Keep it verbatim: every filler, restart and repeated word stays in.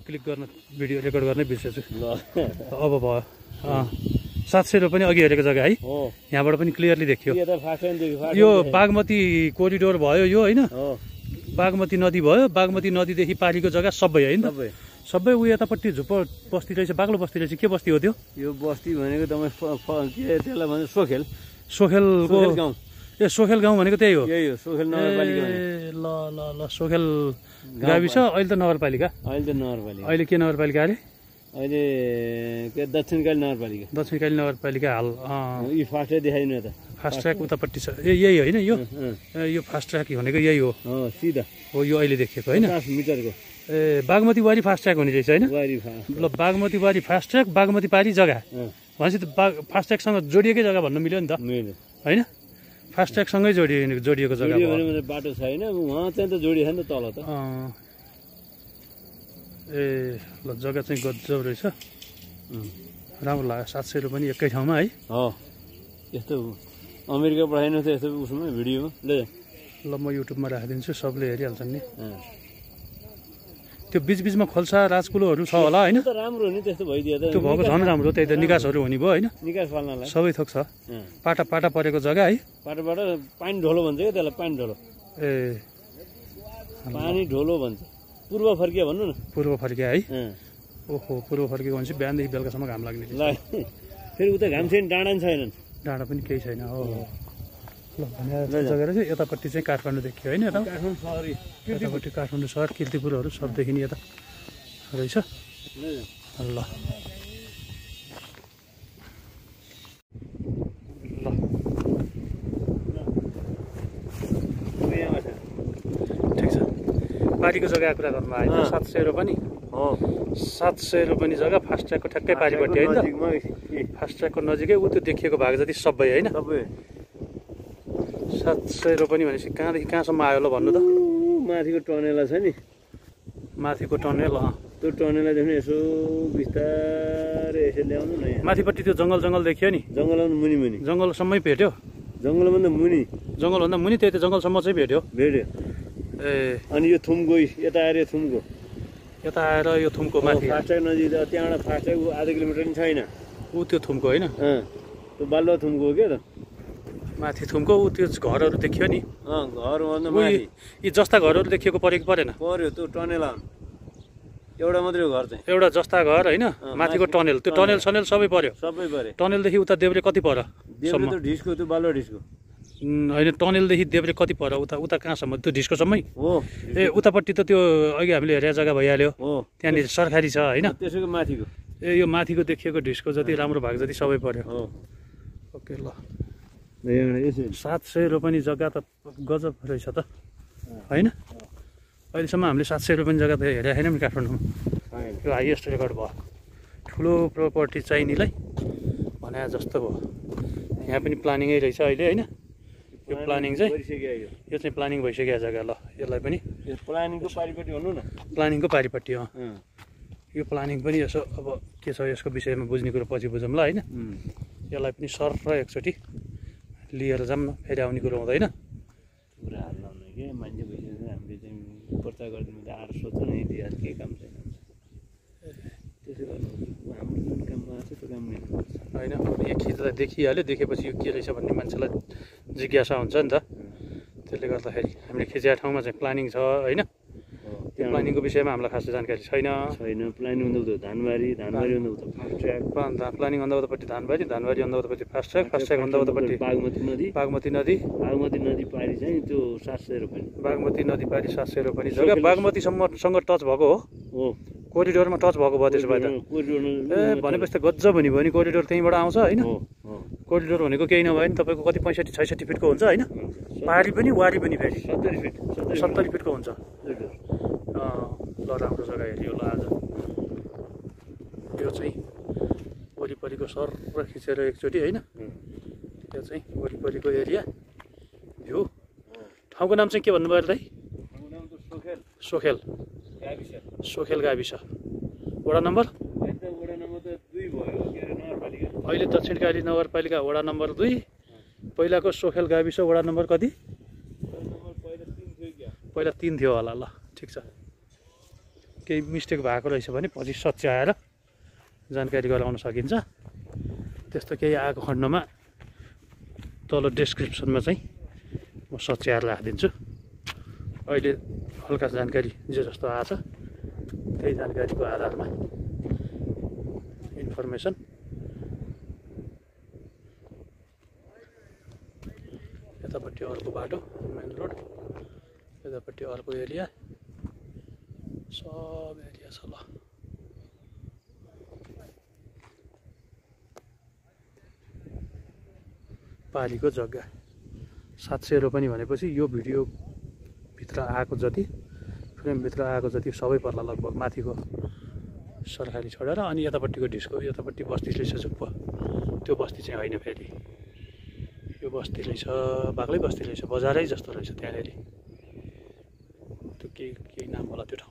Click गर्न video record गर्नै बिर्सेछु अब भयो सात सय रुपियाँ पनि अघि हेरेको जग्गा है यहाँबाट पनि क्लियरली देखियो यो बागमती कोरिडोर भयो यो होइन बागमती नदी भयो बागमती नदीदेखि पारिको जग्गा सबै होइन सबै उयो यतापट्टि झुप्पो बस्ती रहेछ बाक्लो बस्ती रहेछ के बस्ती हो त्यो यो बस्ती भनेको तपाईँ के त्यसलाई भन्छ सोखेल सोखेलको गाउँ ए सोखेल गाउँ भनेको त्यही हो यही हो सोखेल नगरपालिका ए ल ल ल सोखेल गाविस अहिले त नगरपालिका अहिले त नगरपालिका अहिले के नगरपालिका अरे अहिले के दक्षिणकाली नगरपालिका दक्षिणकाली नगरपालिका हाल यी फास्टै देखाइदिनु त फास्ट ट्र्याक उतापट्टि छ ए यही होइन यो यो फास्ट ट्र्याक भनेको यही हो सिधा हो यो अहिले देखिएको होइन पचास मिटरको ए बागमती बारी फास्ट ट्र्याक हुने रहेछ होइन ल बागमती बारी फास्ट ट्र्याक बागमती पारी जग्गा भनेपछि त बाग फास्ट ट्र्याकसँग जोडिएकै जग्गा भन्नु मिल्यो नि त होइन फास्ट ट्र्याकसँगै जोडिएको जोडिएको जग्गा बाटो छैन उहाँ चाहिँ त जोडिएको नि त तल त ए ल जग्गा चाहिँ गजब रहेछ राम्रो लाग्यो सात सय रुपियाँ पनि एकै ठाउँमा है यस्तो अमेरिका पठाइनु त यस्तो उसमा भिडियोमा ल ल म युट्युबमा राखिदिन्छु सबले हेरिहाल्छन् नि त्यो बिचबिचमा खोल्सा राजकुलोहरू छ होला होइन राम्रो हो नि त्यस्तो भइदियो त त्यो भएको झन् राम्रो त्यही त निकासहरू हुने भयो होइन निकास फाल्नलाई सबै थोक छ पाटा पाटा परेको जग्गा है पाटाबाट पानी ढोलो भन्छ क्या त्यसलाई पानी ढोलो ए पानी ढोलो भन्छ पूर्व फर्किया भन्नु न पूर्व फर्किया है ओहो पूर्व फर्किएको भनेपछि बिहानदेखि बेलुकासम्म घाम लाग्ने ल फेरि उता घाम छैन डाँडा पनि छैनन् डाँडा पनि केही छैन हो ल भने जग्गा रहेछ यतापट्टि चाहिँ काठमाडौँ देखियो होइन यता काठमाडौँ सहर यतापट्टि काठमाडौँ सहर किर्तिपुरहरू सब देखिने यता रहेछ ल ठिक छ पारीको जग्गाको कुरा गर्नु होइन सात सय रुपियाँ नि सात सय रुपियाँ जग्गा फास्ट ट्र्याकको ठ्याक्कै पारिपट्टि होइन फास्ट ट्र्याकको नजिकै ऊ त्यो देखिएको भाग जति सबै होइन सात सय रुपियाँ भनेपछि कहाँदेखि कहाँसम्म आयो ल भन्नु त माथिको टनेला छ नि माथिको टनेल त्यो टनेला देख्नु यसो बिस्तारै यसो ल्याउनु न माथिपट्टि त्यो जङ्गल जङ्गल देखियो नि जङ्गलमा मुनि मुनि जङ्गलसम्मै भेट्यो जङ्गलभन्दा मुनि जङ्गलभन्दा मुनि त्यही त जङ्गलसम्म चाहिँ भेट्यो भेट्यो ए अनि यो थुम्को यता आएर यो थुम्को यता आएर यो थुम्को माथि फास्ट्याग नजिक त्यहाँबाट फास्ट्याग आधा किलोमिटर पनि छैन ऊ त्यो थुम्को होइन त्यो बालुवा थुम्को हो क्या त माथि थुम्को ऊ त्यो घरहरू देखियो नि घरभन्दा माथि यी जस्ता घरहरू देखिएको परेको परेन पर्यो त्यो टनेल एउटा मात्रै घर चाहिँ एउटा जस्ता घर होइन माथिको टनेल त्यो टनेल सनेल सबै पर्यो सबै पर्यो टनेलदेखि उता देब्रे कति पर ढिस्को त्यो बालुवा ढिस्को होइन टनेलदेखि देब्रे कति पर उता उता कहाँसम्म त्यो ढिस्कोसम्मै हो ए उतापट्टि त त्यो अघि हामीले हेरेको जग्गा भइहाल्यो त्यहाँनिर सरकारी छ होइन त्यसको माथिको ए यो माथिको देखिएको ढिस्को जति राम्रो भाग जति सबै पर्यो ओके ल सात सय रुपियाँ जग्गा त गजब रहेछ त होइन अहिलेसम्म हामीले सात सय रुपियाँ जग्गा त हेरेको छैनौँ नि काठमाडौँमा यो हाइएस्ट रेकर्ड भयो ठुलो प्रोपर्टी चाहिनेलाई भने जस्तो भयो यहाँ पनि प्लानिङै रहेछ अहिले होइन यो प्लानिङ चाहिँ यो चाहिँ प्लानिङ भइसकेको जग्गा ल यसलाई पनि प्लानिङको पारिपट्टि भन्नु न प्लानिङको पारिपट्टि अँ यो प्लानिङ पनि यसो अब के छ यसको विषयमा बुझ्ने कुरो पछि बुझौँ ल होइन यसलाई पनि सर र एकचोटि लिएर जाऊँ न फेरि आउने कुरो हुँदैन कुराहरू लाउने के मान्छे भइसक्यो हामीले चाहिँ प्रचार गरिदिनु त आएर सोध्छ नि दिइहाल्छ केही काम छैन त्यसो गर्नु हाम्रो जुन काममा आएको छ त्यो काम होइन यो खिच्दा देखिहाल्यो देखेपछि यो के रहेछ भन्ने मान्छेलाई जिज्ञासा हुन्छ नि त त्यसले गर्दाखेरि हामीले खिचेको ठाउँमा चाहिँ प्लानिङ छ होइन त्यो प्लानिङको विषयमा हामीलाई खासै जानकारी छैन छैन प्लानिङ भन्दा उता धानबारी धानबारी भन्दा उता फास्ट ट्र्याक प्लानिङ भन्दा उतापट्टि धानबारी धानबारी भन्दा उतापट्टि फास्ट ट्र्याक फास्ट ट्र्याक भन्दा उतापट्टि बागमती नदी बागमती नदी बागमती नदी पारी चाहिँ त्यो सात सय रुपियाँ बागमती नदी पारी सात सय रुपियाँ जग्गा बागमतीसम्मसँग टच भएको हो हो कोरिडोरमा टच भएको भयो त्यसो भए त ए भनेपछि त गजब हुने भयो नि कोरिडोर त्यहीँबाट आउँछ होइन कोरिडोर भनेको केही नभए नि तपाईँको कति पैँसठी छैसठी फिटको हुन्छ होइन पारी पनि वारी पनि फेरि सत्तरी फिट सत्तरी फिटको हुन्छ ल राम्रो जग्गा हेऱ्यो ल आज यो चाहिँ वरिपरिको सर र खिचेर एकचोटि होइन यो चाहिँ वरिपरिको एरिया भ्यू ठाउँको नाम चाहिँ के भन्नुभयो दाइ सोखेल सोखेल गाविस वडा नम्बर अहिले दक्षिणकाली नगरपालिका वडा नम्बर दुई पहिलाको सोखेल गाविस वडा नम्बर कति पहिला तिन थियो होला ल ठिक छ केही मिस्टेक भएको रहेछ भने पछि सच्याएर जानकारी गराउन सकिन्छ। त्यस्तो केही आएको खण्डमा तल डिस्क्रिप्सनमा चाहिँ म सच्याएर राखिदिन्छु। अहिले हल्का जानकारी जे जस्तो आछ त्यही जानकारीको आधारमा इन्फर्मेसन यतापट्टि अर्को बाटो मेन रोड, यतापट्टि अर्को एरिया, सब एरिया छ। ल पालीको जग्गा सात सय रोपनी भनेपछि यो भिडियोभित्र आएको जति फ्रेमभित्र आएको जति सबै पर्ला लगभग माथिको सरकारी छोडेर। अनि यतापट्टिको ढिस्को यतापट्टि बस्ती रहेछ झुप्प, त्यो बस्ती चाहिँ होइन फेरि, यो बस्ती रहेछ बाक्लै बस्ती रहेछ, बजारै जस्तो रहेछ त्यहाँनिर। त्यो के के नाम होला त्यो ठाउँ